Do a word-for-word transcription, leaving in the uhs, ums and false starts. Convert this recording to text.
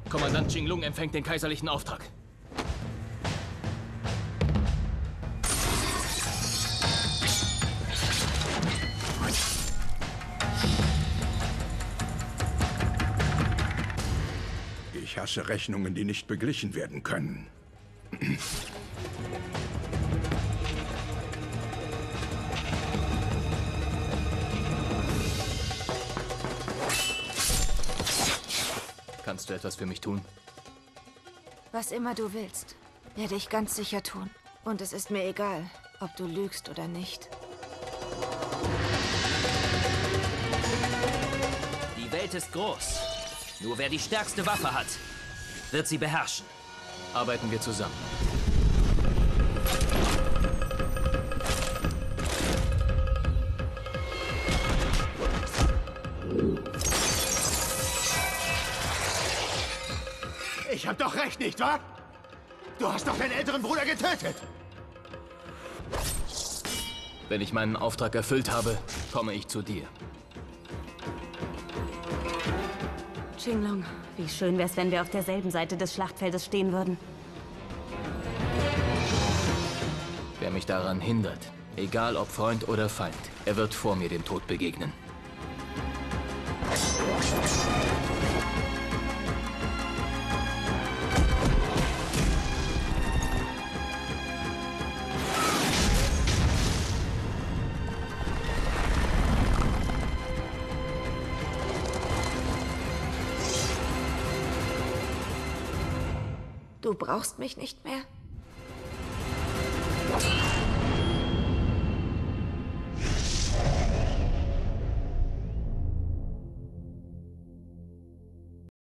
Kommandant Qinglong empfängt den kaiserlichen Auftrag. Ich hasse Rechnungen, die nicht beglichen werden können. Kannst du etwas für mich tun? Was immer du willst, werde ich ganz sicher tun. Und es ist mir egal, ob du lügst oder nicht. Die Welt ist groß. Nur wer die stärkste Waffe hat, wird sie beherrschen. Arbeiten wir zusammen. Ich hab doch recht, nicht wahr? Du hast doch deinen älteren Bruder getötet! Wenn ich meinen Auftrag erfüllt habe, komme ich zu dir. Qinglong, wie schön wär's, wenn wir auf derselben Seite des Schlachtfeldes stehen würden. Wer mich daran hindert, egal ob Freund oder Feind, er wird vor mir dem Tod begegnen. Du brauchst mich nicht mehr?